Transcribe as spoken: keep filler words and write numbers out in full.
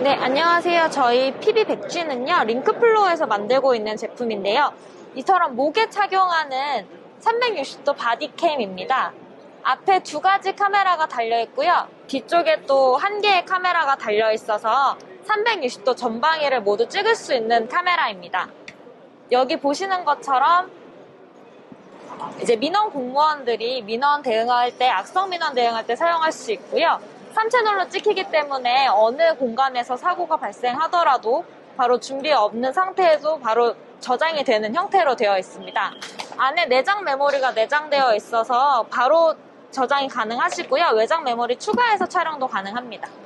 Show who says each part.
Speaker 1: 네, 안녕하세요. 저희 피비 백 지는요, 링크플로어에서 만들고 있는 제품인데요. 이처럼 목에 착용하는 삼백육십 도 바디캠입니다. 앞에 두 가지 카메라가 달려있고요. 뒤쪽에 또 한 개의 카메라가 달려있어서 삼백육십 도 전방위를 모두 찍을 수 있는 카메라입니다. 여기 보시는 것처럼 이제 민원 공무원들이 민원 대응할 때, 악성 민원 대응할 때 사용할 수 있고요. 삼 채널로 찍히기 때문에 어느 공간에서 사고가 발생하더라도 바로 준비 없는 상태에도 바로 저장이 되는 형태로 되어 있습니다. 안에 내장 메모리가 내장되어 있어서 바로 저장이 가능하시고요. 외장 메모리 추가해서 촬영도 가능합니다.